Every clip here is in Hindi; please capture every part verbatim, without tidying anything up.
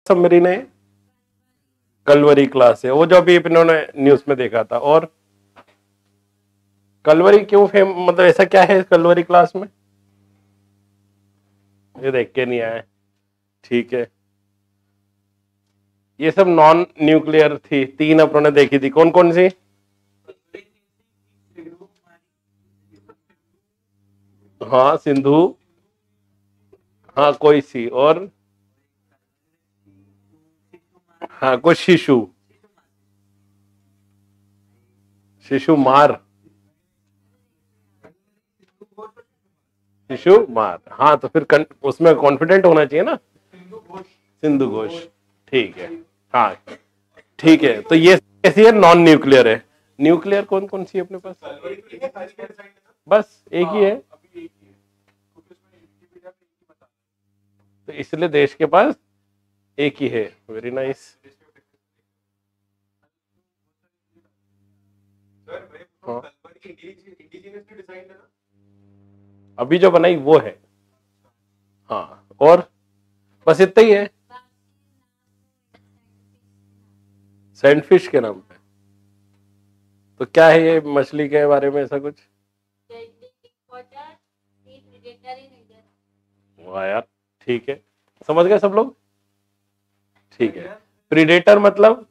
सबमरीन है? कलवरी क्लास है, वो जो अभी इन्होंने न्यूज में देखा था। और कलवरी क्यों फेम, मतलब ऐसा क्या है कलवरी क्लास में? ये देख के नहीं आया। ठीक है, ये सब नॉन न्यूक्लियर थी, तीन अपनों ने देखी थी, कौन कौन सी? हाँ सिंधु, हाँ कोई सी, और हाँ कुछ शिशु, शिशु मार, शिशु मार। हाँ तो फिर कन, उसमें कॉन्फिडेंट होना चाहिए ना। सिंधु घोष, ठीक है। हाँ ठीक है, तो ये कैसी है? नॉन न्यूक्लियर है। न्यूक्लियर कौन कौन सी है अपने पास? बस एक ही है, तो इसलिए देश के पास एक ही है। Very nice. हाँ अभी जो बनाई वो है। हाँ और बस इतना ही है, सैंडफिश के नाम पे। तो क्या है ये मछली के बारे में ऐसा कुछ? वाह यार, ठीक है, समझ गए सब लोग? ठीक है, प्रीडेटर मतलब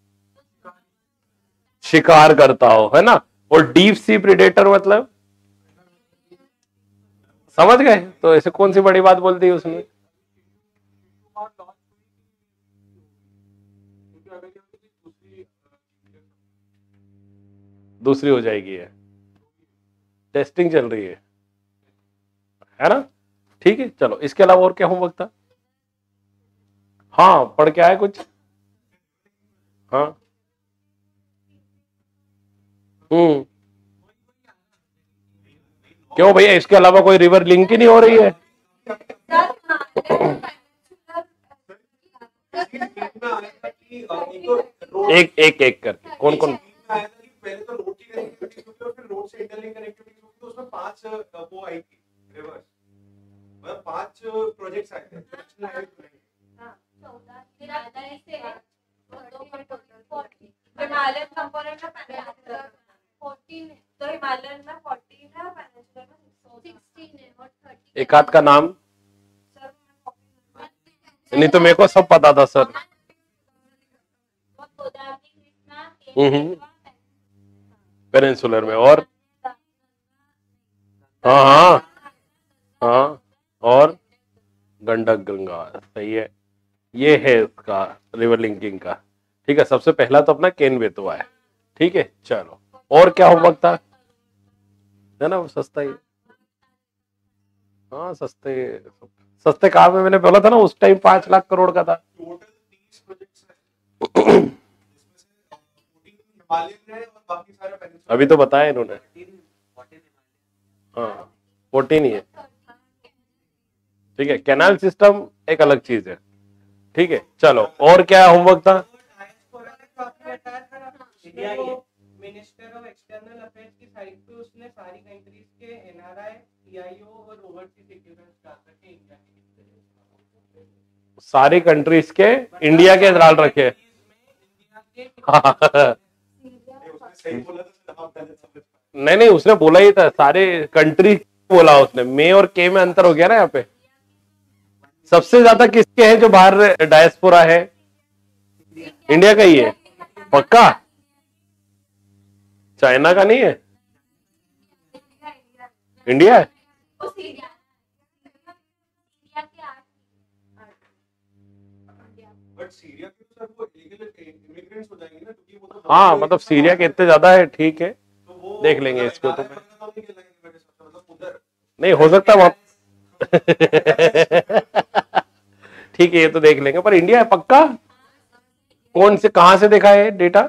शिकार करता हो, है ना। और डीप सी प्रीडेटर मतलब, समझ गए? तो ऐसे कौन सी बड़ी बात बोल दी उसने? दूसरी हो जाएगी है, टेस्टिंग चल रही है है ना। ठीक है, चलो इसके अलावा और क्या होमवर्क था? हाँ पढ़ के आए कुछ? हाँ हम्म, क्यों भैया, इसके अलावा कोई रिवर लिंक ही नहीं हो रही है? एक एक एक करके कौन कौन? पहले तो रोड की कनेक्टिविटी होगी और फिर रोड से इंटरलिंक कनेक्टिविटी होगी, तो उसमें पांच वो आई थी रिवर्स, मतलब पांच प्रोजेक्ट्स आए थे। नेशनल हाईवे हिमालयन कंपोनेंट में चौदह तो हिमालयन में चौदह है, पेनिनसुलर में सोलह है और तीस। एक आध का नाम? नहीं तो मेरे को सब पता था सर। हम्म, पेनिनसुलर में, और हाँ हाँ हाँ, और गंडक गंगा, सही है। ये है इसका रिवर लिंकिंग का। ठीक है, सबसे पहला तो अपना केन बेतवा है। ठीक है चलो, और क्या होमवर्क था? है ना वो सस्ता ही, हाँ सस्ते सस्ते काम में मैंने बोला था ना उस टाइम पांच लाख करोड़ का था। टोटल तीस प्रोजेक्ट्स हैं, जिसमें से हिमालयन है और बाकी सारे पेनिनसुलर। अभी तो बताया इन्होंने, हाँ फोर्टीन ही है। ठीक है, कैनाल सिस्टम एक अलग चीज है। ठीक है चलो, और क्या होमवर्क था? मिनिस्टर ऑफ एक्सटर्नल अफेयर्स की साइट पे उसने सारी कंट्रीज के एनआरआई, पीआईओ और ओवरसीज सिटीजन डाल रखे इंडिया के। सारी कंट्रीज के इंडिया के डाल रखे। नहीं नहीं, उसने बोला ही था सारे कंट्री बोला उसने, मे और के में अंतर हो गया ना यहाँ पे। सबसे ज्यादा किसके हैं जो बाहर डायस्पोरा है? इंडिया का ही है पक्का? चाइना का नहीं है? इंडिया है? बट सीरिया के सर वो इलीगल इमिग्रेंट्स हो जाएंगे ना, क्योंकि वो तो हाँ मतलब सीरिया के इतने ज्यादा है। ठीक है, देख लेंगे इसको तो। नहीं हो सकता वहां ठीक है, ये तो देख लेंगे, पर इंडिया है पक्का? कौन से, कहां से देखा है डेटा?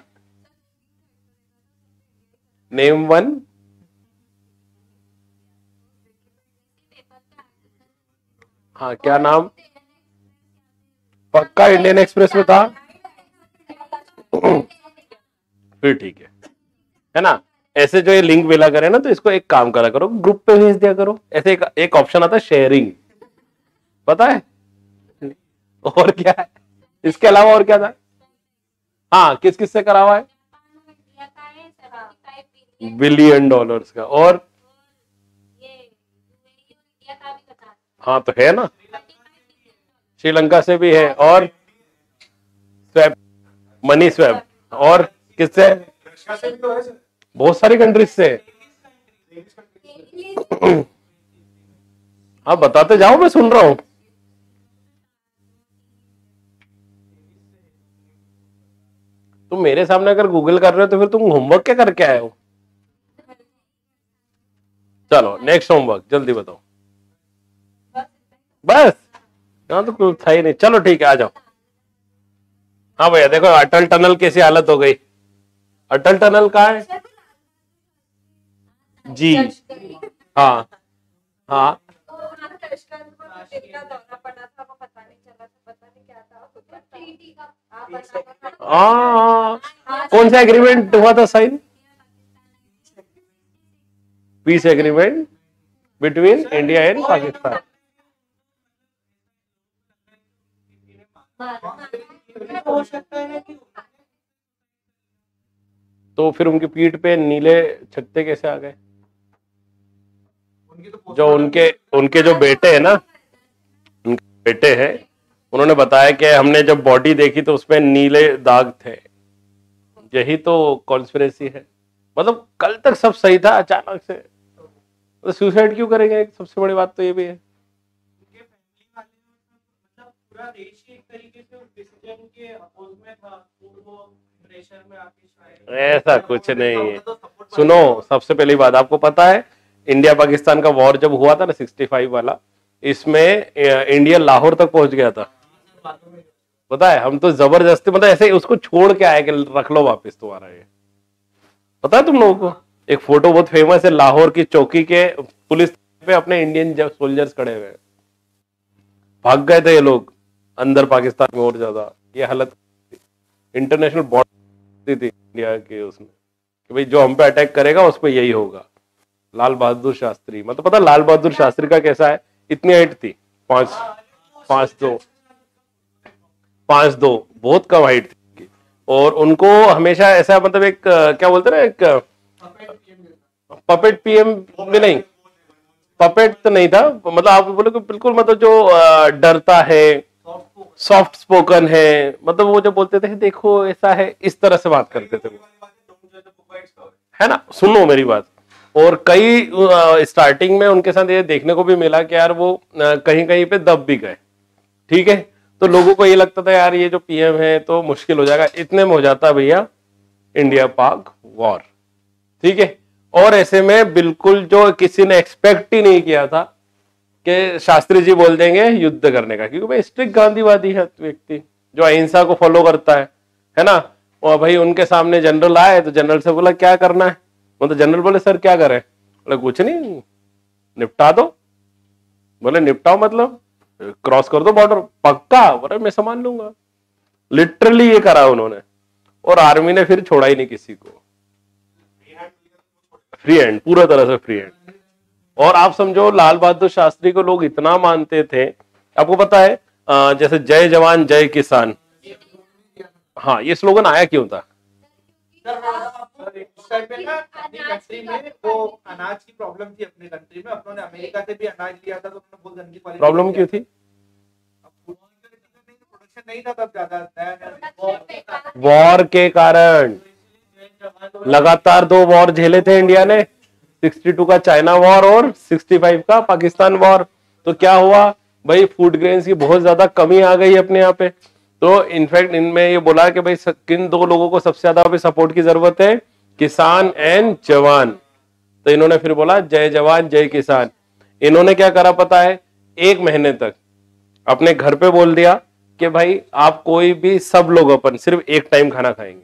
Name one. हाँ क्या नाम? पक्का इंडियन एक्सप्रेस में था? फिर ठीक है, है ना। ऐसे जो ये लिंक मिला करे ना, तो इसको एक काम करा करो, ग्रुप पे भेज दिया करो। ऐसे एक, एक ऑप्शन आता है शेयरिंग, पता है? और क्या है? इसके अलावा और क्या था? हाँ, किस किस से करा हुआ है? बिलियन डॉलर्स का। और हाँ तो है ना, श्रीलंका से भी है, और स्वैप, मनी स्वैप, और किससे? रशिया से भी तो है सर। बहुत सारी कंट्रीज से। आप बताते जाओ, मैं सुन रहा हूं। तुम मेरे सामने अगर गूगल कर रहे हो तो फिर तुम होमवर्क क्या करके आए हो? चलो नेक्स्ट होमवर्क जल्दी बताओ। बस यहाँ तो कुछ था ही नहीं। चलो ठीक है, आ जाओ। हाँ भैया देखो अटल टनल कैसी हालत हो गई। अटल टनल कहाँ है जी? हाँ हाँ हाँ, कौन सा एग्रीमेंट हुआ था sign? Peace agreement between India and Pakistan. हो सकता है कि तो फिर उनकी पीठ पे नीले छत्ते कैसे आ गए? उनकी तो जो उनके उनके जो बेटे हैं ना, उनके बेटे हैं, उन्होंने बताया कि हमने जब बॉडी देखी तो उसमें नीले दाग थे। यही तो कॉन्स्पिरेसी है। मतलब कल तक सब सही था, अचानक से तो सुसाइड क्यों करेंगे? सबसे बड़ी बात तो ये भी है। उनके फैमिली वाले मतलब पूरा देश ही एक तरीके से उस डिसीजन के अपोज में था, तो वो प्रेशर में आके शायद ऐसा कुछ नहीं है। सुनो, सबसे पहली बात आपको पता है इंडिया पाकिस्तान का वॉर जब हुआ था ना सिक्सटी फाइव वाला, इसमें इंडिया लाहौर तक पहुंच गया था। पता है, हम तो जबरदस्ती मतलब ऐसे उसको छोड़ के आए कि रख लो वापस तुम्हारा ये। पता है तुम लोगों को एक फोटो बहुत फेमस है, लाहौर की चौकी के पुलिस पे अपने इंडियन सोल्जर्स खड़े हुए, भाग गए थे ये लोग अंदर पाकिस्तान में। और ज्यादा ये हालत इंटरनेशनल बॉर्डर थी इंडिया के उसमें कि भाई जो हम पे अटैक करेगा उस पर यही होगा। लाल बहादुर शास्त्री, मतलब पता लाल बहादुर शास्त्री का कैसा है, इतनी हाइट थी, पांच पांच दो पांच दो बहुत कम हाइट थी। और उनको हमेशा ऐसा मतलब एक क्या बोलते ना, एक पपेट पीएम भी नहीं, पपेट तो नहीं था, मतलब आप बोले कि बिल्कुल मतलब जो डरता है, सॉफ्ट स्पोकन है, मतलब वो जो बोलते थे देखो ऐसा है, इस तरह से बात करते थे, है ना। सुनो मेरी बात। और कई स्टार्टिंग में उनके साथ ये देखने को भी मिला कि यार वो कहीं कहीं पे दब भी गए, ठीक है। तो लोगों को ये लगता था यार ये जो पीएम है तो मुश्किल हो जाएगा, इतने में हो जाता भैया इंडिया पाक वॉर, ठीक है। और ऐसे में बिल्कुल जो किसी ने एक्सपेक्ट ही नहीं किया था कि शास्त्री जी बोल देंगे युद्ध करने का, क्योंकि भाई स्ट्रिक्ट गांधीवादी है व्यक्ति जो अहिंसा को फॉलो करता है है ना। और भाई उनके सामने जनरल आए तो जनरल से बोला क्या करना है, मतलब जनरल बोले सर क्या करें, बोले कुछ नहीं निपटा दो। बोले निपटाओ मतलब क्रॉस कर दो बॉर्डर, पक्का? बोले मैं संभाल लूंगा। लिटरली ये करा उन्होंने, और आर्मी ने फिर छोड़ा ही नहीं किसी को, फ्री हैंड, पूरा तरह से फ्री हैंड। और आप समझो लाल बहादुर शास्त्री को लोग इतना मानते थे, आपको पता है जैसे जय जवान जय किसान, हाँ ये स्लोगन आया क्यों था? उस टाइम पे ना अपनी कंट्री में वो अनाज की प्रॉब्लम थी, अपनी कंट्री में अपनों ने अमेरिका से भी अनाज लिया था तो उन्होंने बहुत गंदी क्वालिटी। प्रॉब्लम क्यों थी? प्रोडक्शन नहीं था तब ज्यादा, वॉर के कारण। लगातार दो वॉर झेले थे इंडिया ने, बासठ का चाइना वॉर और पैंसठ का पाकिस्तान वॉर। तो क्या हुआ भाई, फूड ग्रेन्स की बहुत ज्यादा कमी आ गई अपने यहाँ पे। तो इनफैक्ट इनमें ये बोला कि भाई किन दो लोगों को सबसे ज्यादा अभी सपोर्ट की जरूरत है, किसान एंड जवान। तो इन्होंने फिर बोला जय जवान जय किसान। इन्होंने क्या करा पता है, एक महीने तक अपने घर पे बोल दिया कि भाई आप कोई भी, सब लोग अपन सिर्फ एक टाइम खाना खाएंगे।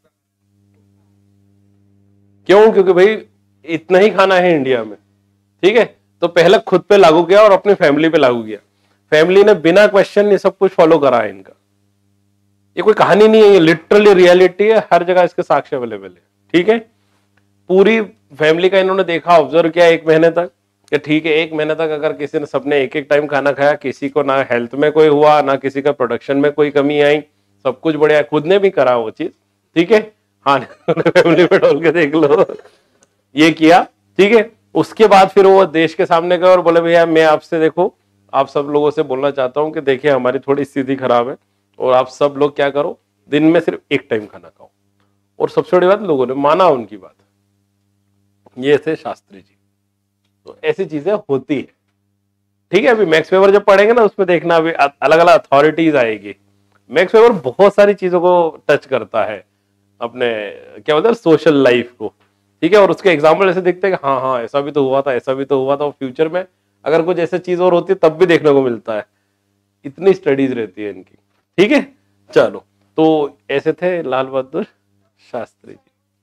क्यों? क्योंकि भाई इतना ही खाना है इंडिया में, ठीक है। तो पहले खुद पे लागू किया और अपनी फैमिली पे लागू किया। फैमिली ने बिना क्वेश्चन ये सब कुछ फॉलो करा है इनका। ये कोई कहानी नहीं है, ये लिटरली रियलिटी है, हर जगह इसके साक्ष्य अवेलेबल है, ठीक है। पूरी फैमिली का इन्होंने देखा, ऑब्जर्व किया एक महीने तक कि ठीक है एक महीने तक अगर किसी ने सबने एक एक टाइम खाना खाया, किसी को ना हेल्थ में कोई हुआ, ना किसी का प्रोडक्शन में कोई कमी आई, सब कुछ बढ़िया, खुद ने भी करा वो चीज, ठीक है, हाँ फैमिली में डोल के देख लो, ये किया, ठीक है। उसके बाद फिर वो देश के सामने गए और बोले भैया मैं आपसे, देखो आप सब लोगों से बोलना चाहता हूँ कि देखिए हमारी थोड़ी स्थिति खराब है और आप सब लोग क्या करो, दिन में सिर्फ एक टाइम खाना खाओ। और सबसे बड़ी बात, लोगों ने माना उनकी बात। ये थे शास्त्री जी। तो ऐसी चीजें होती है, ठीक है। अभी मैक्स वेबर जब पढ़ेंगे ना, उसमें देखना अभी अलग अलग अथॉरिटीज आएगी। मैक्स वेबर बहुत सारी चीजों को टच करता है, अपने क्या बोलते हैं सोशल लाइफ को, ठीक है। और उसके एग्जाम्पल ऐसे दिखते हैं कि हाँ हाँ ऐसा भी तो हुआ था, ऐसा भी तो हुआ था, और फ्यूचर में अगर कुछ ऐसी चीज और होती है तब भी देखने को मिलता है। इतनी स्टडीज रहती है इनकी, ठीक है। चलो, तो ऐसे थे लाल बहादुर शास्त्री जी।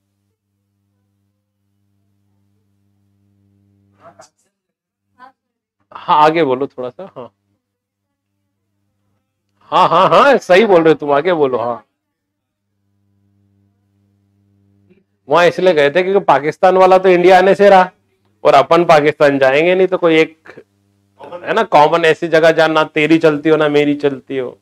हाँ आगे बोलो थोड़ा सा। हाँ हाँ हाँ हाँ सही बोल रहे हो तुम, आगे बोलो। हाँ, वहां इसलिए गए थे क्योंकि पाकिस्तान वाला तो इंडिया आने से रहा, और अपन पाकिस्तान जाएंगे नहीं, तो कोई एक है ना कॉमन ऐसी जगह जहां ना तेरी चलती हो ना मेरी चलती हो।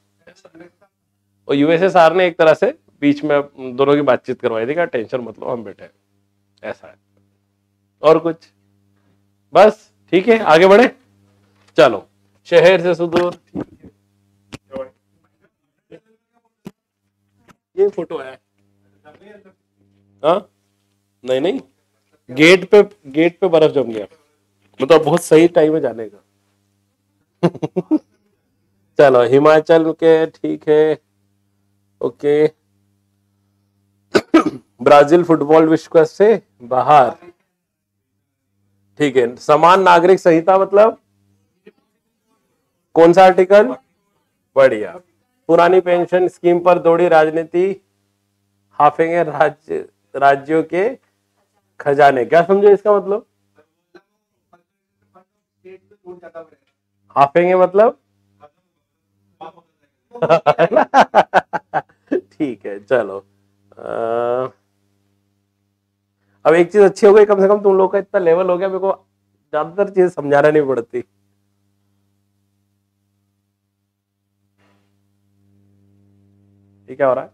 और यूएसएसआर ने एक तरह से बीच में दोनों की बातचीत करवाई थी, क्या टेंशन मतलब हम बैठे, ऐसा है। और कुछ बस, ठीक है आगे बढ़े। चलो, शहर से सुदूर, ये फोटो है। हाँ नहीं नहीं, गेट पे गेट पे बर्फ जम गया, मतलब बहुत सही टाइम है जाने का। चलो हिमाचल के, ठीक है, ओके। ब्राजील फुटबॉल विश्व से बाहर, ठीक है। समान नागरिक संहिता मतलब कौन सा आर्टिकल? बढ़िया। पुरानी पेंशन स्कीम पर दौड़ी राजनीति, हाफेंगे राज्य राज्यों के खजाने। क्या समझे इसका मतलब? हाफेंगे मतलब ठीक है चलो। आ, अब एक चीज अच्छी हो गई, कम से कम तुम लोग का इतना लेवल हो गया, मेरे को ज्यादातर चीज समझाना नहीं पड़ती। ये क्या हो रहा है?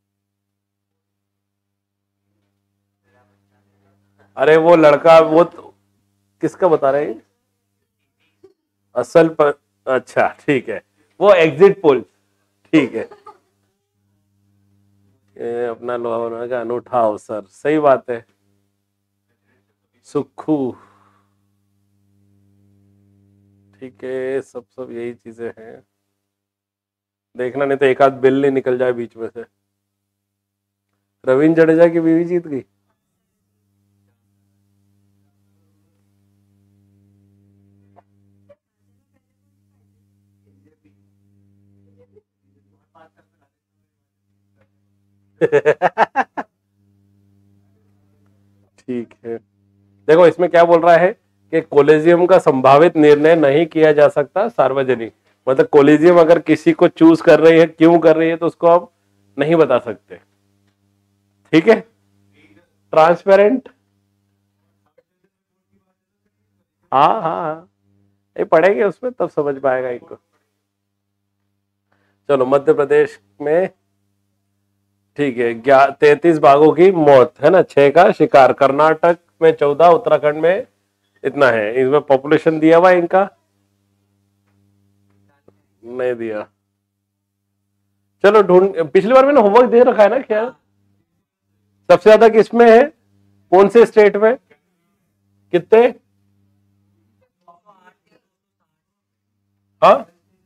अरे वो लड़का, वो तो, किसका बता रहे हैं? असल पर, अच्छा ठीक है, वो एग्जिट पोल, ठीक है। ये अपना लोहा का अनूठा अवसर, सही बात है। सुखू, ठीक है, सब सब यही चीजें हैं। देखना नहीं तो एक आध बिल नहीं निकल जाए बीच में से। रविंद्र जडेजा की बीवी जीत गई। ठीक है, देखो इसमें क्या बोल रहा है कि कोलेजियम का संभावित निर्णय नहीं किया जा सकता सार्वजनिक, मतलब कोलेजियम अगर किसी को चूज कर रही है, क्यों कर रही है, तो उसको आप नहीं बता सकते, ठीक है। ट्रांसपेरेंट, हाँ हाँ हाँ, ये पढ़ेंगे उसमें तब समझ पाएगा इनको। चलो, मध्य प्रदेश में, ठीक है, तैतीस बाघों की मौत है ना, छह का शिकार। कर्नाटक में चौदह, उत्तराखंड में इतना है। इसमें पॉपुलेशन दिया हुआ इनका नहीं दिया। चलो ढूंढ, पिछली बार मैंने होमवर्क दे रखा है ना ख्याल। सबसे ज्यादा किसमें है, कौन से स्टेट में, कितने? हाँ,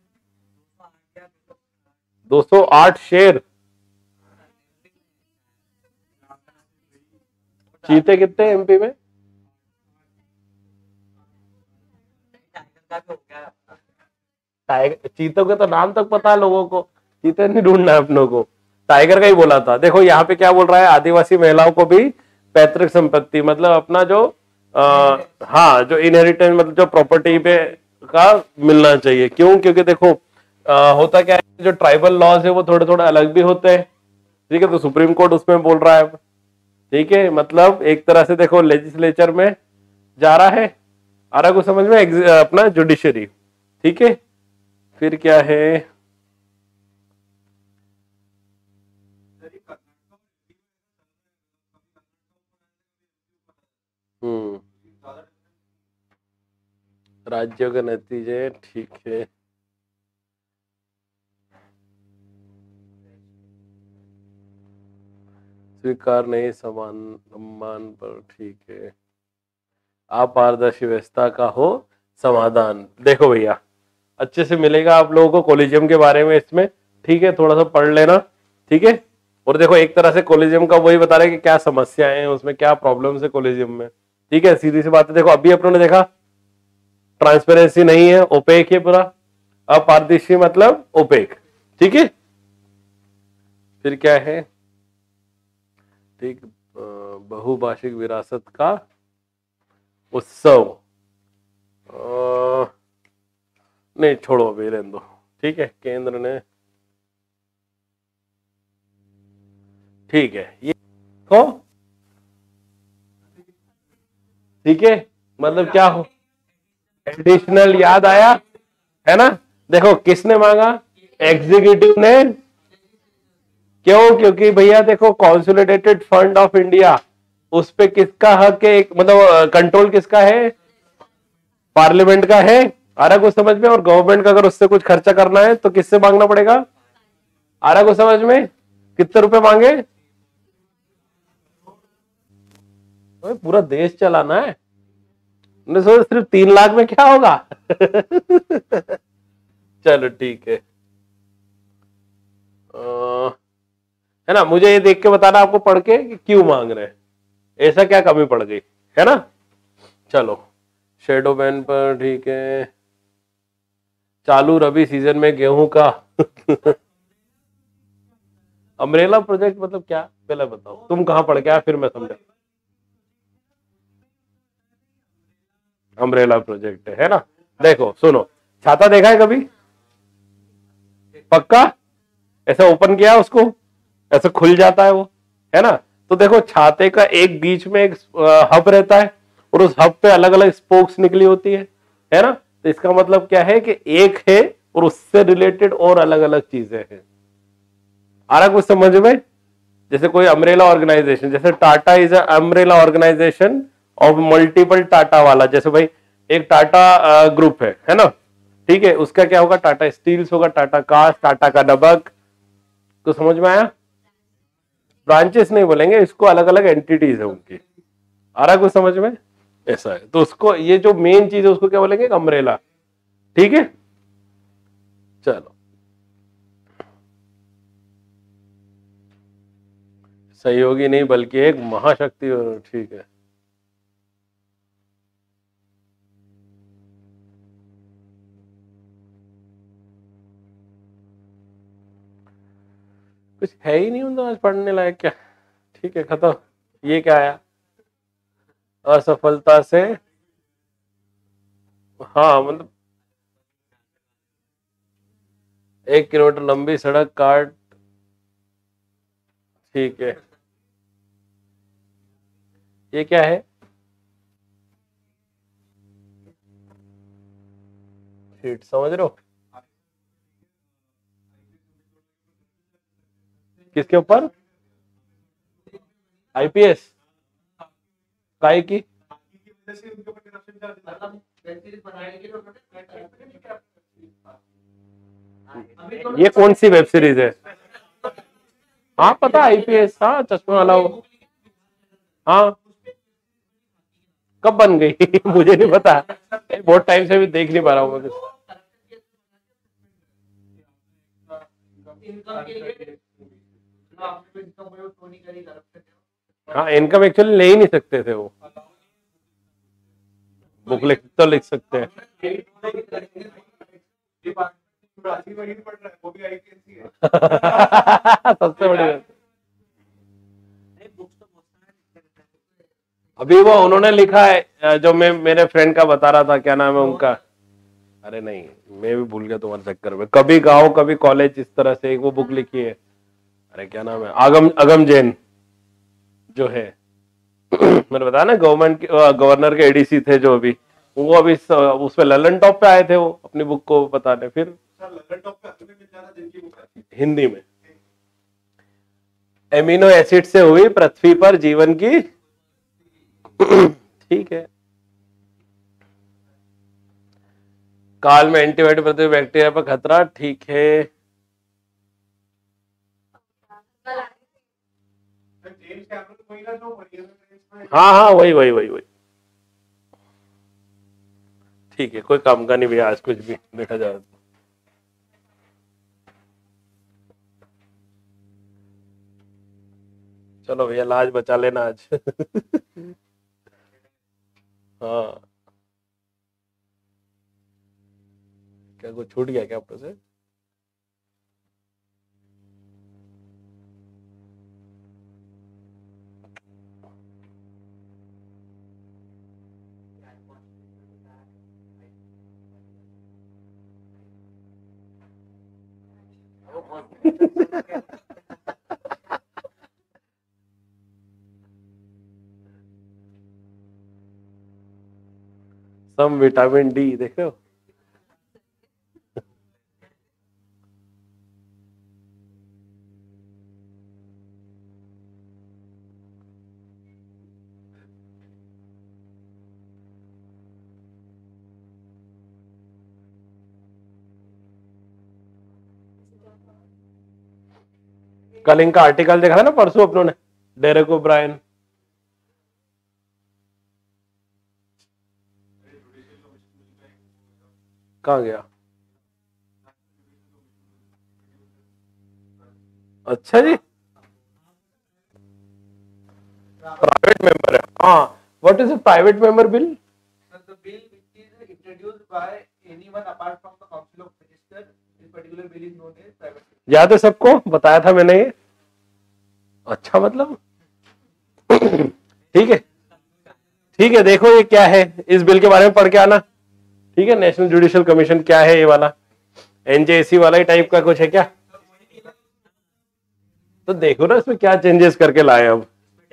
दो सौ आठ शेर। चीते कितने एमपी में? टाइगर, चीतों के तो नाम तक पता है लोगों को, चीते नहीं ढूंढना है अपनों को। टाइगर का ही बोला था। देखो यहाँ पे क्या बोल रहा है, आदिवासी महिलाओं को भी पैतृक संपत्ति, मतलब अपना जो आ, हाँ जो इनहेरिटेंस, मतलब जो प्रॉपर्टी पे का मिलना चाहिए। क्यों? क्योंकि देखो आ, होता क्या है, जो ट्राइबल लॉज है वो थोड़े थोड़े अलग भी होते हैं, ठीक है। तो सुप्रीम कोर्ट उसमें बोल रहा है, ठीक है। मतलब एक तरह से देखो लेजिस्लेचर में जा रहा है, आ रहा कुछ समझ में? Ex- अपना जुडिशरी, ठीक है। फिर क्या है? हम्म राज्यों के नतीजे, ठीक है। स्वीकार नहीं समान सम्मान पर, ठीक है। अपारदर्शी व्यवस्था का हो समाधान। देखो भैया, अच्छे से मिलेगा आप लोगों को कॉलेजियम के बारे में इसमें, ठीक है, थोड़ा सा पढ़ लेना, ठीक है। और देखो एक तरह से कॉलेजियम का वही बता रहे हैं कि क्या समस्याएं हैं उसमें, क्या प्रॉब्लम्स है कॉलेजियम में, ठीक है। सीधी सी बात है, देखो अभी अपनों ने देखा ट्रांसपेरेंसी नहीं है, ओपेक है पूरा। अपारदर्शी मतलब ओपेक, ठीक है। फिर क्या है? ठीक, बहुभाषिक विरासत का उत्सव, अ, नहीं छोड़ो अभी रहने दो, ठीक है। केंद्र ने, ठीक है, ये हो, ठीक है, मतलब क्या हो, एडिशनल याद आया है ना। देखो किसने मांगा? एग्जीक्यूटिव ने। क्यों? क्योंकि भैया देखो कॉन्सोलिडेटेड फंड ऑफ इंडिया, उस पे किसका हक है, मतलब कंट्रोल किसका है? पार्लियामेंट का है। आ रहा कुछ समझ में? और गवर्नमेंट का अगर उससे कुछ खर्चा करना है तो किससे मांगना पड़ेगा? आ रहा कुछ समझ में? कितने रुपए मांगे? तो पूरा देश चलाना है, मैंने सोचा सिर्फ तीन लाख में क्या होगा। चलो ठीक है। आ, है ना, मुझे ये देख के बताना आपको पढ़ के कि क्यों मांग रहे हैं, ऐसा क्या कमी पड़ गई, है ना। चलो शेडो बैन पर, ठीक है। चालू रबी सीजन में गेहूं का अम्ब्रेला प्रोजेक्ट मतलब क्या, पहले बताओ तुम कहां पढ़ के आए, फिर मैं समझा। अम्ब्रेला प्रोजेक्ट है ना। देखो सुनो, छाता देखा है कभी? पक्का? ऐसा ओपन किया उसको, ऐसे खुल जाता है वो, है ना। तो देखो छाते का एक बीच में एक हब रहता है और उस हब पे अलग अलग स्पोक्स निकली होती है है ना। तो इसका मतलब क्या है कि एक है और उससे रिलेटेड और अलग अलग चीजें हैं। आ रहा कुछ समझ में? जैसे कोई अम्ब्रेला ऑर्गेनाइजेशन, जैसे Tata is umbrella organisation of multiple Tata वाला, जैसे भाई एक टाटा ग्रुप है है ना, ठीक है। उसका क्या होगा? टाटा स्टील्स होगा, टाटा कास्ट, टाटा का नमक। तो समझ में आया? ब्रांचेस नहीं बोलेंगे इसको, अलग अलग एंटिटीज है उनकी। आ रहा कुछ समझ में? ऐसा है, तो उसको ये जो मेन चीज है उसको क्या बोलेंगे? अम्ब्रेला, ठीक है। चलो सहयोगी नहीं बल्कि एक महाशक्ति, ठीक है। कुछ है ही नहीं मतलब आज पढ़ने लायक क्या, ठीक है खत्म। ये क्या आया? असफलता से, हाँ मतलब एक किलोमीटर लंबी सड़क काट, ठीक है। ये क्या है? शीट समझ रहे हो? किसके ऊपर? आईपीएस काय की? ये कौन सी वेब सीरीज है? हाँ पता, आईपीएस, हाँ चश्मा वाला वो, हाँ कब बन गई? मुझे नहीं पता, बहुत टाइम से भी देख नहीं पा रहा हूँ मैं। हाँ इनकम एक्चुअली ले ही नहीं सकते थे वो, बुक लिख तो लिख सकते हैं। सबसे बड़ी बात, अभी वो उन्होंने लिखा है जो मैं मेरे फ्रेंड का बता रहा था, क्या नाम है उनका, अरे नहीं मैं भी भूल गया तुम्हारे चक्कर में, कभी गाँव कभी कॉलेज, इस तरह से एक वो बुक लिखी है, अरे क्या नाम है, आगम अगम जैन जो है। मैंने बताया ना गवर्नमेंट गवर्नर के एडीसी थे जो अभी, वो अभी स- उसपे ललन टॉप पे आए थे वो अपनी बुक को बताने, फिर सर ललन टॉप पे हमें मिल जाता जिनकी बुक है। हिंदी में एमिनो एसिड से हुई पृथ्वी पर जीवन की ठीक है। काल में एंटीबायोटिक प्रति बैक्टीरिया पर खतरा, ठीक है। सर जेम्स कैमरन वही ना जो मरियम में हाँ हाँ वही वही वही वही ठीक है, कोई काम का नहीं भैया, आज कुछ भी देखा जाए तो। चलो भैया लाज बचा लेना आज हाँ, क्या कुछ छूट गया क्या आप से? सम विटामिन डी देखो। कल इनका आर्टिकल देखा था ना परसों अपनों ने, डेरेक ओब्रायन। कहाँ गया? अच्छा जी, प्राइवेट मेंबर है। हाँ, what is a private member bill? Sir, the bill which is introduced by anyone apart from the Council of Ministers, this particular bill is known as private bill. याद है सबको, बताया था मैंने ये। अच्छा मतलब ठीक है ठीक है, देखो ये क्या है, इस बिल के बारे में पढ़ के आना। ठीक है, नेशनल जुडिशियल कमीशन क्या है, ये वाला एनजेसी वाला ही टाइप का कुछ है क्या? तो देखो ना इसमें क्या चेंजेस करके लाए अब।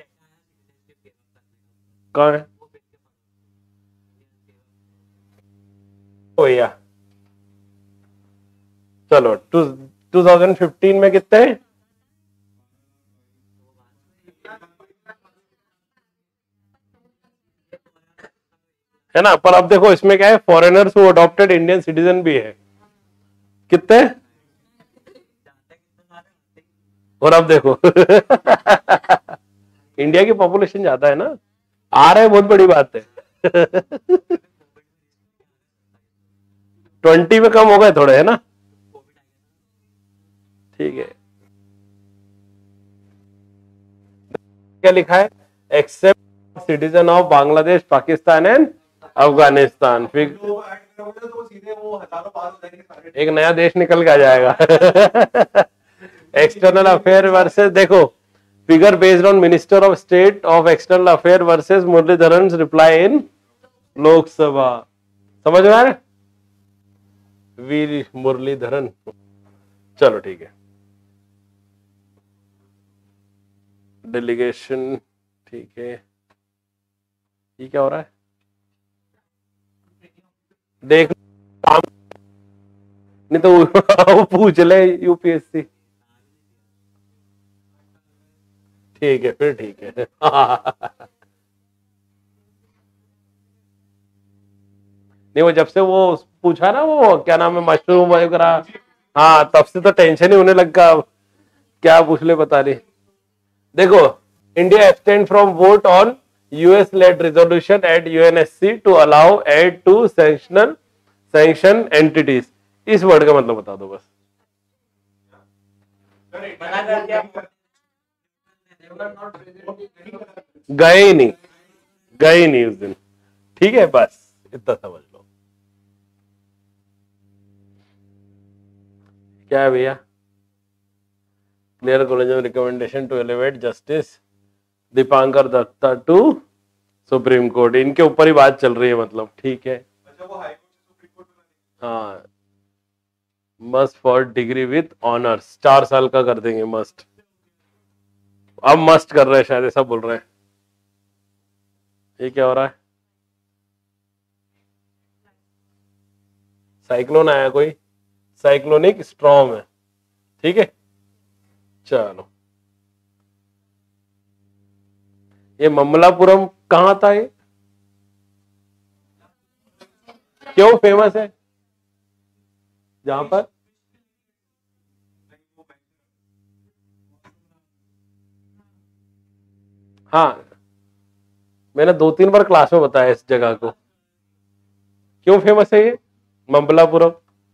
कौन है भैया? चलो टू टू थाउजेंड फिफ्टीन में कितने? है ना, पर अब देखो इसमें क्या है, foreigners who adopted Indian citizen भी है। कितने? और अब देखो इंडिया की पॉपुलेशन ज्यादा है ना, आ रहा है, बहुत बड़ी बात है ट्वेंटी में कम हो गए थोड़े, है ना? ठीक है, क्या लिखा है? Except citizen of Bangladesh, Pakistan and Afghanistan. फिर जो ऐड करोगे तो वो सीधे वो हजारों पार हो जाएंगे सारे। एक नया देश निकल के आ जाएगा एक्सटर्नल अफेयर वर्सेस, देखो figure based on minister of state of external affair versus Muraleedharan reply in Lok Sabha. समझ में आ रहा है? वीर मुरलीधरन। चलो ठीक है, डेलीगेशन, ठीक है। ये क्या हो रहा है? देख काम नहीं तो वो पूछ ले यूपीएससी। ठीक है फिर, ठीक है नहीं वो जब से वो पूछा ना, वो क्या नाम है, मशरूम वगैरह, हाँ तब से तो टेंशन ही होने लगा, क्या पूछ ले पता नहीं। देखो, India abstained from vote on US led resolution at UNSC to allow aid to sanctional sanction entities. इस वर्ड का मतलब बता दो बस। गए ही नहीं, गए ही नहीं उस दिन। ठीक है, बस इतना समझ लो। क्या है भैया? Clear college of recommendation to elevate justice Dipankar Datta to supreme court. इनके ऊपर ही बात चल रही है मतलब। ठीक है, अच्छा वो हाई कोर्ट से सुप्रीम कोर्ट में हाँ, must for degree with honours, चार साल का कर देंगे मस्ट। अब मस्ट कर रहे हैं शायद, ऐसा बोल रहे हैं। ये क्या हो रहा है? साइक्लोन आया कोई, साइक्लोनिक स्ट्रॉम है, ठीक है। चलो, ये ममलापुरम कहाँ था, ये क्यों फेमस है जहां पर? हाँ, मैंने दो तीन बार क्लास में बताया इस जगह को। क्यों फेमस है ये ममलापुरम?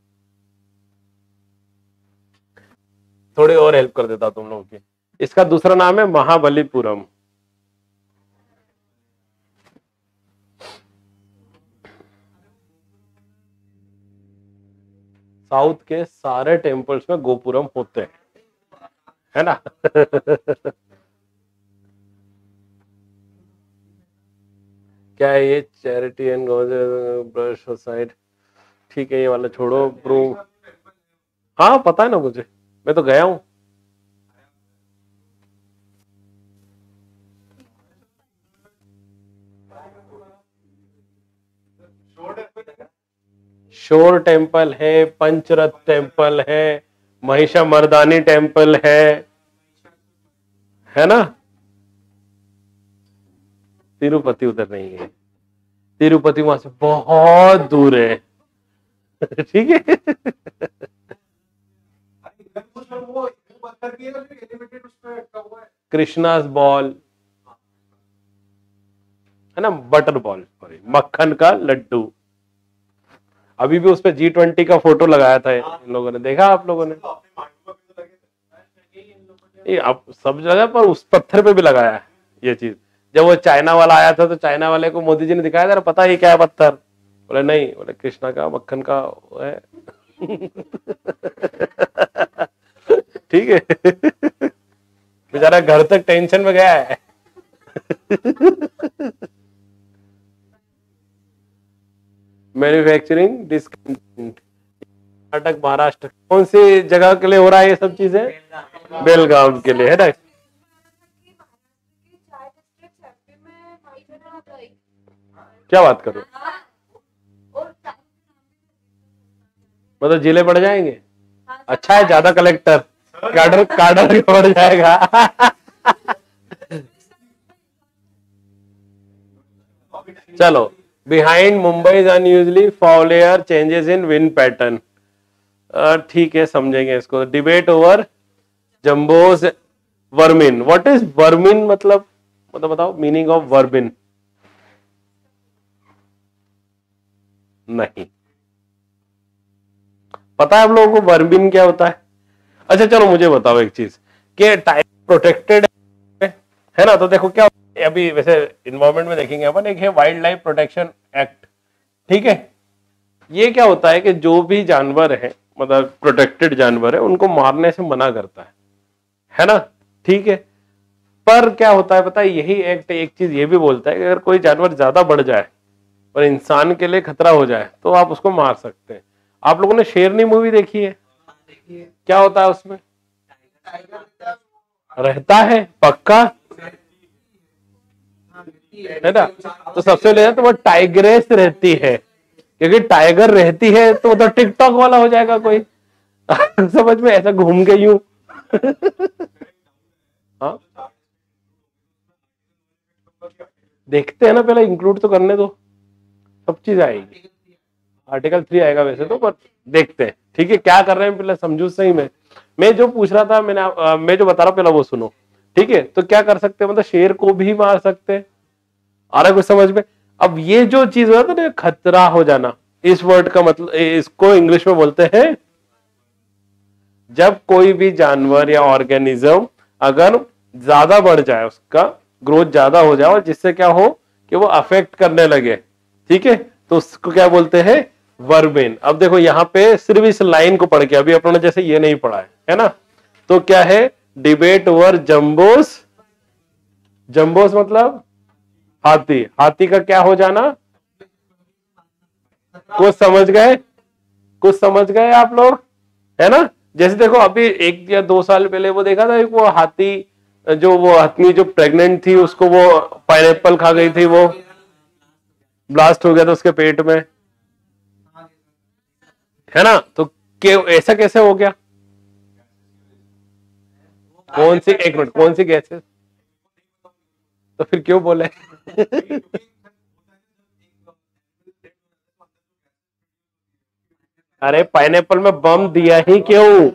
थोड़ी और हेल्प कर देता तुम लोगों की। इसका दूसरा नाम है महाबलीपुरम। साउथ के सारे टेम्पल्स में गोपुरम होते हैं, है ना। क्या है ये? चैरिटी एंड ब्रश साइड, ठीक है, ये वाला छोड़ो। प्रूव, हाँ पता है ना मुझे, मैं तो गया हूं। शोर टेम्पल है, पंचरथ टेम्पल है, महिषा मर्दानी टेम्पल है है ना। तिरुपति उधर नहीं है, तिरुपति वहां से बहुत दूर है। ठीक है। कृष्णास बॉल है ना, बटर बॉल, सॉरी, मक्खन का लड्डू। अभी भी उस पे जी ट्वेंटी का फोटो लगाया था इन लोगों ने, देखा आप लोगों ने? ये अब सब जगह पर उस पत्थर पे भी लगाया है ये चीज। जब वो चाइना वाला आया था तो चाइना वाले को मोदी जी ने दिखाया था, पता है क्या है पत्थर? बोले नहीं, बोले कृष्णा का मक्खन का है। ठीक है। बेचारा घर तक टेंशन में गया है। मैन्युफैक्चरिंग डिस्काउंट, कर्नाटक, महाराष्ट्र, कौन सी जगह के लिए हो रहा है ये सब चीजें? बेलगाम के लिए, है ना। क्या बात करो, मतलब जिले बढ़ जाएंगे? अच्छा है, ज्यादा कलेक्टर काडर काडर बढ़ जाएगा। चलो, behind Mumbai unusually foliar changes in wind pattern, ठीक है, समझेंगे इसको। Debate over jumbos vermin, what is vermin मतलब मतलब बताओ मीनिंग ऑफ वर्मिन। नहीं पता है आप लोगों को वर्मिन क्या होता है? अच्छा चलो मुझे बताओ एक चीज, कि टाइगर प्रोटेक्टेड है ना, तो देखो क्या अभी वैसे इन्वायरमेंट में देखेंगे अपन, एक है वाइल्ड लाइफ प्रोटेक्शन एक्ट, ठीक है। ये क्या होता है कि जो भी जानवर है, मतलब प्रोटेक्टेड जानवर है, उनको मारने से मना करता है है ना, ठीक है। पर क्या होता है पता है, यही एक्ट एक चीज ये भी बोलता है कि अगर कोई जानवर ज्यादा बढ़ जाए और इंसान के लिए खतरा हो जाए तो आप उसको मार सकते हैं। आप लोगों ने शेरनी मूवी देखी है? क्या होता है उसमें? रहता है पक्का, है ना। तो सबसे पहले तो वो टाइग्रेस रहती है, क्योंकि टाइगर रहती है तो उधर टिकटॉक वाला हो जाएगा कोई। समझ में, ऐसा घूम के यूं। हाँ देखते हैं ना, पहले इंक्लूड तो करने दो, सब चीज आएगी। आर्टिकल थ्री आएगा वैसे तो, पर देखते हैं, ठीक है। क्या कर रहे हैं पहले समझू सही में। मैं जो पूछ रहा था, मैंने आ, मैं जो बता रहा हूँ पहले वो सुनो, ठीक है। तो क्या कर सकते हैं, मतलब शेर को भी मार सकते हैं, आ रहा है कुछ समझ में? अब ये जो चीज होता है ना, खतरा हो जाना, इस वर्ड का मतलब, इसको इंग्लिश में बोलते हैं, जब कोई भी जानवर या ऑर्गेनिज्म अगर ज्यादा बढ़ जाए, उसका ग्रोथ ज्यादा हो जाए और जिससे क्या हो कि वो अफेक्ट करने लगे, ठीक है, तो उसको क्या बोलते हैं? वर्मिन। अब देखो यहाँ पे सिर्फ इस लाइन को पढ़ के, अभी अपनों ने जैसे ये नहीं पढ़ा है, है ना, तो क्या है? Debate over जम्बोस। जम्बोस मतलब हाथी, हाथी का क्या हो जाना? कुछ समझ गए? कुछ समझ गए आप लोग, है ना। जैसे देखो अभी एक या दो साल पहले वो देखा था, वो हाथी, जो वो आदमी जो प्रेग्नेंट थी, उसको वो पाइनएप्पल खा गई थी, वो ब्लास्ट हो गया था उसके पेट में, है ना। तो के, ऐसा कैसे हो गया? कौन सी, एक मिनट, कौन सी गैसेस? तो फिर क्यों बोले? अरे पाइनएप्पल में बम दिया ही क्यों?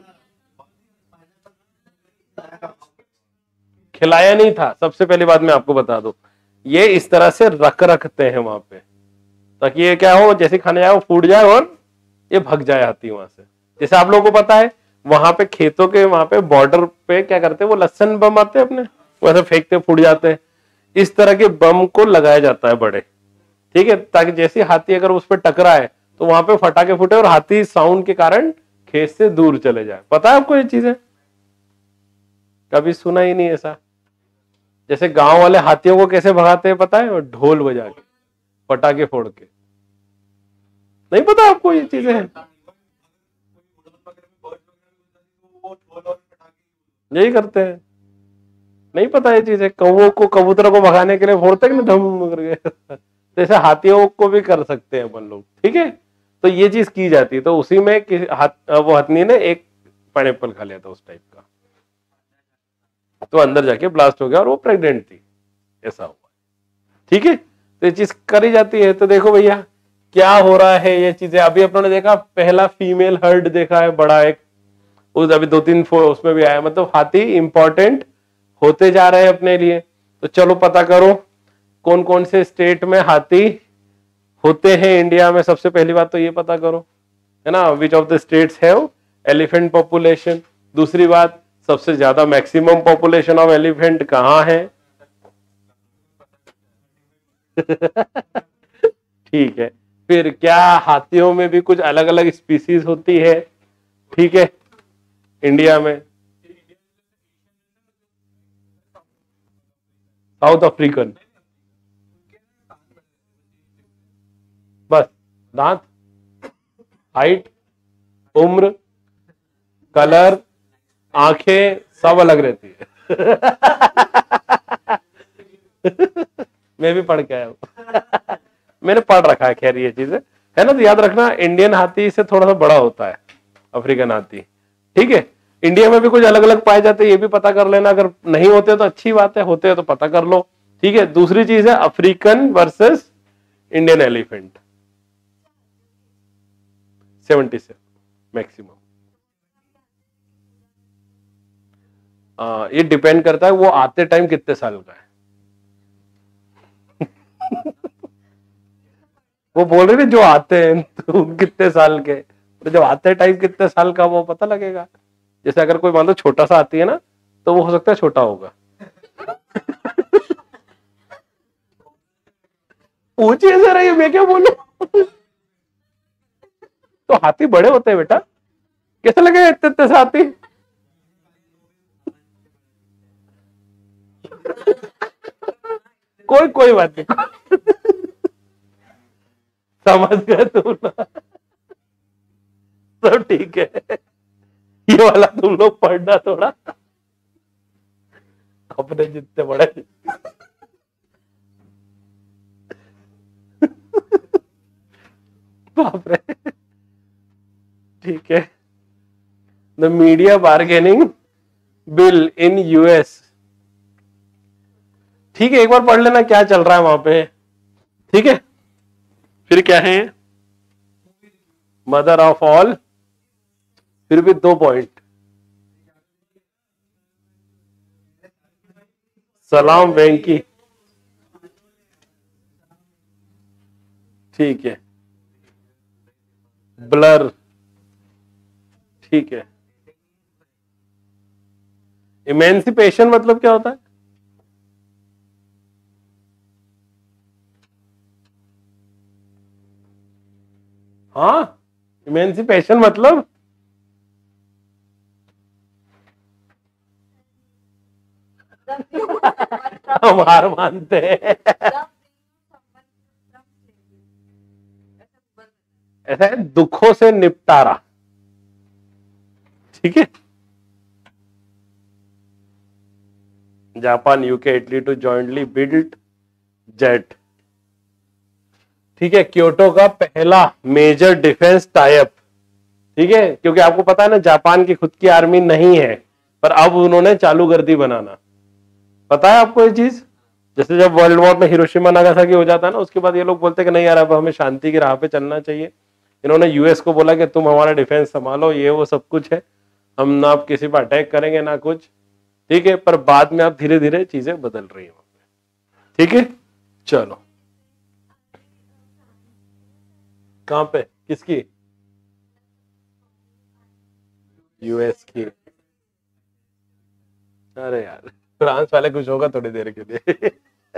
खिलाया नहीं था। सबसे पहली बात मैं आपको बता दूं, ये इस तरह से रख रखते हैं वहां पे, ताकि ये क्या हो, जैसे खाने जाए वो फूट जाए और ये भग जाए हाथी वहां से। जैसे आप लोगों को पता है वहां पे खेतों के वहां पे बॉर्डर पे क्या करते हैं, वो लहसन बम आते हैं अपने, वैसे फेंकते फूट जाते हैं। इस तरह के बम को लगाया जाता है बड़े, ठीक है, ताकि जैसे हाथी अगर उस पर टकराए तो वहां पे फटाके फूटे और हाथी साउंड के कारण खेत से दूर चले जाए। पता है आपको ये चीजें? कभी सुना ही नहीं ऐसा? जैसे गांव वाले हाथियों को कैसे भगाते हैं पता है? ढोल बजा के, पटाखे फोड़ के। नहीं पता आपको ये चीजें? यही करते हैं, नहीं पता ये चीजें? कौवों को, कबूतरों को भगाने के लिए फोड़ते हैं ना, धम करके। जैसे हाथियों को भी कर सकते हैं अपन लोग, ठीक है। तो ये चीज की जाती है। तो उसी में किसी हाथ, वो हथनी ने एक पाइनएप्पल खा लिया था उस टाइप का, तो अंदर जाके ब्लास्ट हो गया और वो प्रेग्नेंट थी, ऐसा हुआ, ठीक है। तो ये चीज करी जाती है। तो देखो भैया क्या हो रहा है, ये चीजें अभी अपनों ने देखा, पहला फीमेल हर्ड देखा है बड़ा एक, उस अभी दो तीन उसमें भी आया। मतलब हाथी इंपॉर्टेंट होते जा रहे हैं अपने लिए। तो चलो पता करो कौन कौन से स्टेट में हाथी होते हैं इंडिया में। सबसे पहली बात तो ये पता करो, है ना, which of the states have elephant population. दूसरी बात, सबसे ज्यादा मैक्सिमम पॉपुलेशन ऑफ एलिफेंट कहाँ है? ठीक है। फिर क्या हाथियों में भी कुछ अलग अलग स्पीसीज होती है? ठीक है, इंडिया में साउथ अफ्रीकन, बस दांत, हाइट, उम्र, कलर, आंखें सब अलग रहती है। मैं भी पढ़ के आया हूं। मैंने पढ़ रखा है खैर ये चीजें, है ना। तो याद रखना इंडियन हाथी से थोड़ा सा बड़ा होता है अफ्रीकन हाथी, ठीक है। इंडिया में भी कुछ अलग अलग पाए जाते हैं, ये भी पता कर लेना। अगर नहीं होते तो अच्छी बात है, होते हैं तो पता कर लो, ठीक है। दूसरी चीज है African versus Indian elephant, seventy seven maximum. ये डिपेंड करता है वो आते टाइम कितने साल का है। वो बोल रहे थे जो आते हैं तो कितने साल के, तो जब आते टाइम कितने साल का वो पता लगेगा। जैसे अगर कोई मान लो छोटा सा आती है ना, तो वो हो सकता है छोटा होगा। पूछिए जरा, ये मैं क्या बोलूं। तो हाथी बड़े होते हैं बेटा, कैसे लगेगा इतने इतने से हाथी। कोई कोई बात नहीं, समझ गए तुम ना, सब ठीक है। ये वाला तुम लोग पढ़ना थोड़ा, अपने जितने बड़े। बाप रे, ठीक है। The media bargaining bill in US, ठीक है, एक बार पढ़ लेना क्या चल रहा है वहां पे, ठीक है। फिर क्या है, मदर ऑफ ऑल, फिर भी दो पॉइंट, सलाम वेंकी, ठीक है। ब्लर, ठीक है। इमेंसिपेशन मतलब क्या होता है? हाँ, इमेंसिपेशन मतलब हम हार मानते हैं। ऐसा है, दुखों से निपटारा, ठीक है। Japan, UK, Italy to jointly build jet, ठीक है। क्योटो का पहला मेजर डिफेंस टाइप ठीक है, क्योंकि आपको पता है ना जापान की खुद की आर्मी नहीं है, पर अब उन्होंने चालू कर दी बनाना। पता है आपको ये चीज? जैसे जब वर्ल्ड वॉर में हिरोशिमा नागासाकी हो जाता है ना, उसके बाद ये लोग बोलते हैं कि नहीं यार अब हमें शांति की राह पे चलना चाहिए। इन्होंने यूएस को बोला कि तुम हमारा डिफेंस संभालो, ये वो सब कुछ है, हम ना आप किसी पर अटैक करेंगे ना कुछ, ठीक है। पर बाद में आप धीरे धीरे चीजें बदल रही हैं, ठीक है। चलो, कहां पे, किसकी? यूएस की। अरे यार फ्रांस वाले कुछ होगा थोड़ी देर के लिए।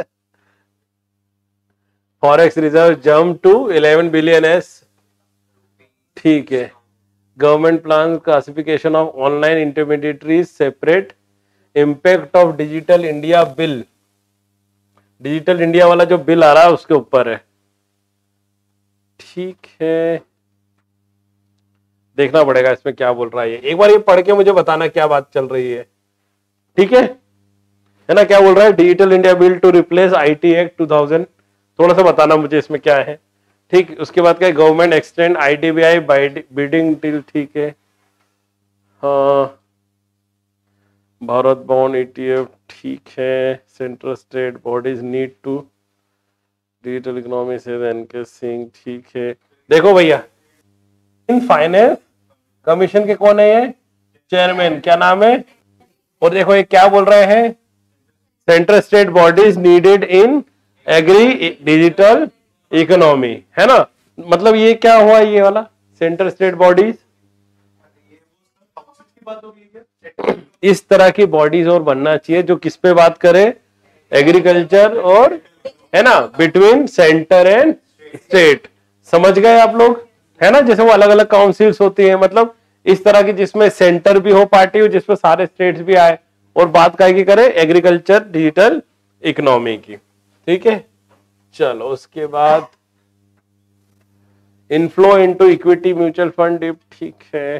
Forex reserve jump to eleven billion एस, ठीक है। Government plan classification of online intermediaries separate, impact of digital India bill, digital India वाला जो बिल आ रहा है उसके ऊपर है, ठीक है। देखना पड़ेगा इसमें क्या बोल रहा है ये, एक बार ये पढ़ के मुझे बताना क्या बात चल रही है, ठीक है है ना। क्या बोल रहा है? Digital India bill to replace IT act two thousand, थोड़ा सा बताना मुझे इसमें क्या है, ठीक। उसके बाद क्या, government extend IDBI bidding till, ठीक है। हाँ, भारत बॉन्ड ईटीएफ, ठीक है। Central state bodies need to digital economy से एनके सिंह, ठीक है। देखो भैया, इन फाइनेंस कमीशन के कौन है ये? चेयरमैन, क्या नाम है? और देखो ये क्या बोल रहे हैं, central state bodies needed in agri digital economy, है ना। मतलब ये क्या हुआ ये वाला सेंट्रल स्टेट बॉडीज? इस तरह की बॉडीज और बनना चाहिए जो किस पे बात करे, एग्रीकल्चर और, है ना, बिटवीन सेंटर एंड स्टेट। समझ गए आप लोग, है ना। जैसे वो अलग अलग काउंसिल्स होती हैं, मतलब इस तरह की जिसमें सेंटर भी हो पार्टी हो, जिसमें सारे स्टेट्स भी आए और बात काय की करे, एग्रीकल्चर डिजिटल इकोनॉमी की, ठीक है। चलो उसके बाद inflow into equity mutual fund, ठीक है,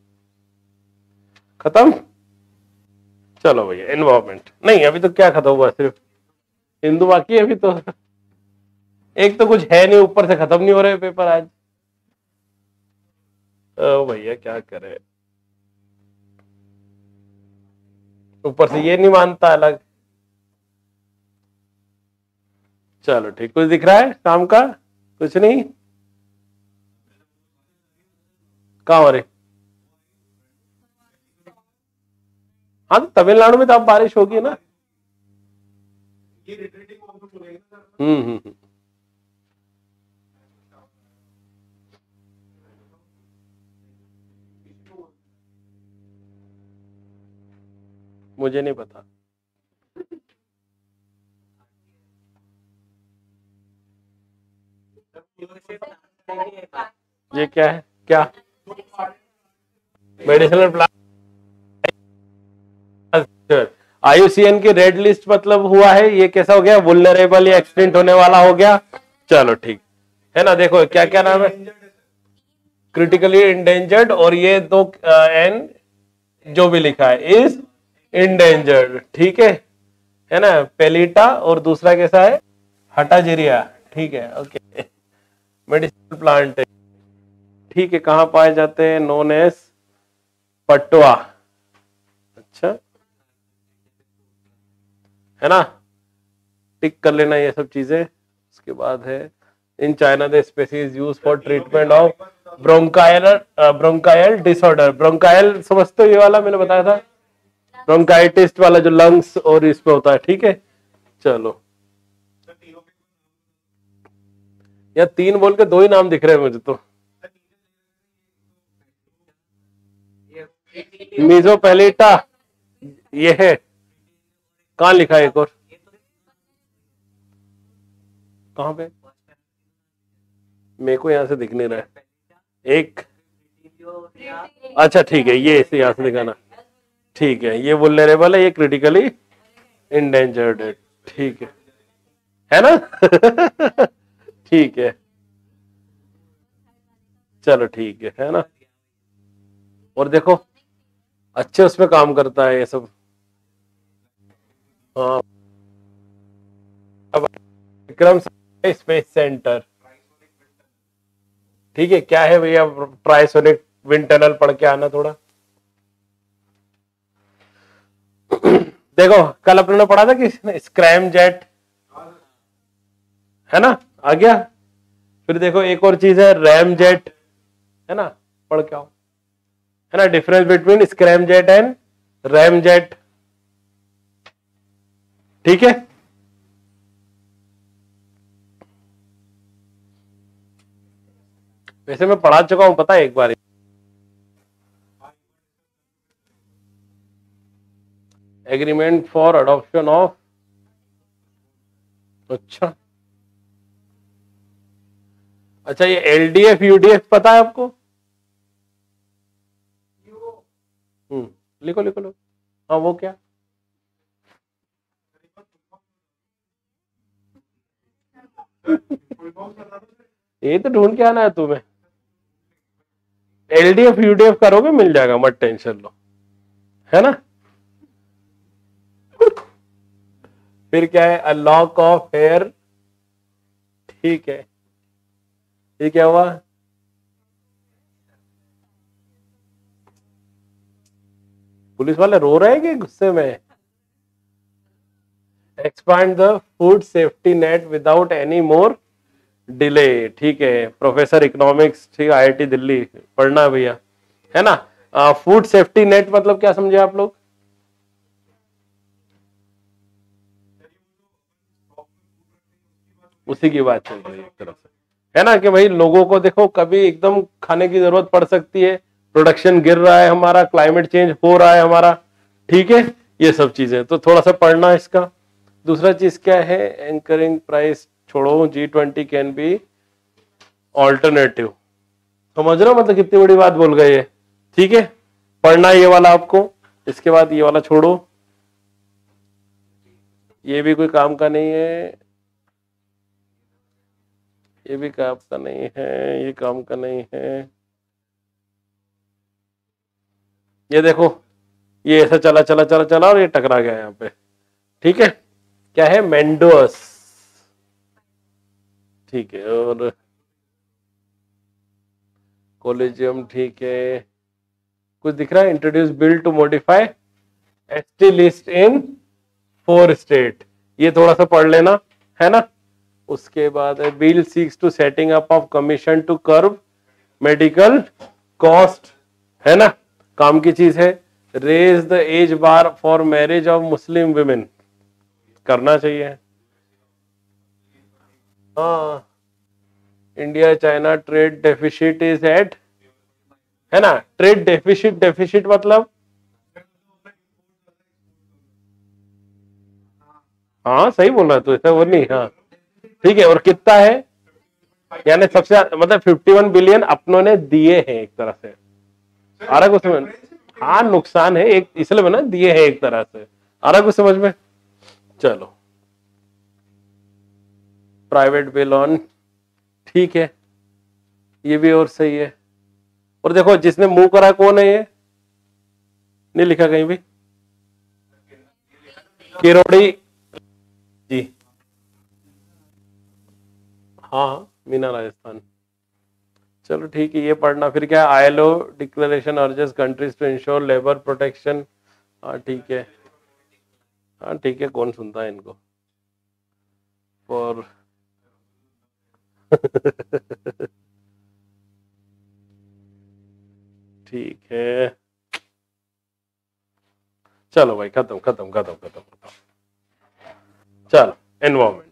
खत्म। चलो भैया एनवायरमेंट, नहीं अभी तो क्या खत्म हुआ, सिर्फ हिंदू बाकी है अभी तो। एक तो कुछ है नहीं, ऊपर से खत्म नहीं हो रहे पेपर आज। ओ भैया क्या करे, ऊपर से ये नहीं मानता अलग। चलो ठीक, कुछ दिख रहा है काम का? कुछ नहीं, कहाँ हो रही? हाँ तो तमिलनाडु में तो अब बारिश होगी ना। ये रिट्रीटिंग मॉनसून बोलेंगे ना सर। हम्म हम्म हम्म। मुझे नहीं पता। ये क्या है, क्या मेडिसिनल प्लांट? आईयूसीएन की रेड लिस्ट मतलब हुआ है, ये कैसा हो गया, वुल्नरेबल या एक्सटिंक्ट होने वाला हो गया। चलो ठीक है ना। देखो क्या क्या नाम है, क्रिटिकली इंडेंजर्ड, और ये दो एन जो भी लिखा है इज इंडेंजर्ड, ठीक है है ना। पेलिटा और दूसरा कैसा है, हटाजेरिया, ठीक है, ओके। मेडिसिनल प्लांट है, ठीक है। कहाँ पाए जाते हैं, नोन एज पटवा, अच्छा है ना, टिक कर लेना ये सब चीजें। उसके बाद है in China the species use for treatment of bronchial bronchial disorder. Bronchial समझते हो, ये वाला मैंने बताया था, ब्रोंकाइटिस वाला जो लंग्स और इसमें होता है, ठीक है। चलो या तीन बोल के दो ही नाम दिख रहे हैं मुझे तो। मीजोपेलिटा ये है, कहाँ लिखा है एक और, कहाँ पे, मेरे को यहाँ से दिख नहीं रहा है एक, अच्छा ठीक है, ये इसे यहाँ से दिखाना, ठीक है। ये वुल्नरेबल है, ये क्रिटिकली इंडेंजर्ड है, ठीक है है ना। ठीक है, चलो ठीक है है ना। और देखो अच्छे उसमें काम करता है ये सब, हाँ। विक्रम स्पेस सेंटर, ठीक है। क्या है भैया, ट्राइसोनिक विंड टनल पढ़ के आना थोड़ा। देखो कल अपने ने पढ़ा था कि स्क्रैम जेट, है ना, आ गया। फिर देखो एक और चीज है रैम जेट, है ना, पढ़ के आओ, है ना, difference between scram jet and ram jet. ठीक है, वैसे मैं पढ़ा चुका हूं, पता है एक बार। एग्रीमेंट फॉर अडॉप्शन ऑफ, अच्छा अच्छा, ये एलडीएफ यूडीएफ पता है आपको? हम्म, लिखो लिखो लिखो। हाँ वो क्या? ये तो ढूंढ के आना है तुम्हें। एलडीएफ यूडीएफ करोगे मिल जाएगा, मत टेंशन लो, है ना। फिर क्या है, अ लॉक ऑफ हेयर, ठीक है। ये क्या हुआ? पुलिस वाले रो रहे हैं कि गुस्से में? Expand the food safety net without any more delay, ठीक है। प्रोफेसर इकोनॉमिक्स, ठीक है, आईआईटी दिल्ली पढ़ना है भैया, है ना। फूड सेफ्टी नेट मतलब क्या समझे आप लोग? उसी की बात चल रही है एक तरफ से, है ना, कि भाई लोगों को देखो कभी एकदम खाने की जरूरत पड़ सकती है, प्रोडक्शन गिर रहा है हमारा, क्लाइमेट चेंज हो रहा है हमारा, ठीक है, ये सब चीजें तो थोड़ा सा पढ़ना है इसका। दूसरा चीज क्या है, एंकरिंग प्राइस छोड़ो, G twenty can be alternative, समझ रहे हो, मतलब कितनी बड़ी बात बोल गए ये, ठीक है। पढ़ना ये वाला आपको, इसके बाद ये वाला छोड़ो, ये भी कोई काम का नहीं है, ये भी काम का नहीं है, ये काम का नहीं है। ये देखो, ये ऐसा चला चला चला चला और ये टकरा गया यहाँ पे, ठीक है। क्या है, मेंडोस, ठीक है, और कोलिजियम, ठीक है। कुछ दिख रहा है, introduce bill to modify ST list in four state, ये थोड़ा सा पढ़ लेना, है ना। उसके बाद bill seeks to setting up of commission to curb medical cost, है ना, काम की चीज है। Raise the age bar for marriage of Muslim women, करना चाहिए। हाँ, India China trade deficit is at, है ना, ट्रेड डेफिसिट, डेफिसिट मतलब, हाँ सही बोल रहा है तू, ऐसा वो नहीं, हाँ ठीक है। और कितना है, यानी सबसे मतलब इक्यावन बिलियन अपनों ने दिए हैं एक तरह से, आ रहा कुछ समझ? हाँ नुकसान है एक, इसलिए बना दिए हैं एक तरह से, आ रहा कुछ समझ में? चलो, प्राइवेट बिल ऑन, ठीक है, ये भी और सही है। और देखो जिसने मुंह करा कौन है, ये नहीं लिखा कहीं भी, किरोड़ी जी, हाँ मीना राजस्थान। चलो ठीक है, ये पढ़ना। फिर क्या है, ILO declaration urges countries to ensure labour protection, हाँ ठीक है, हाँ ठीक है, कौन सुनता है इनको, फॉर ठीक है, चलो भाई, खत्म खत्म खत्म खत्म खत्म। चलो, एनवायरमेंट।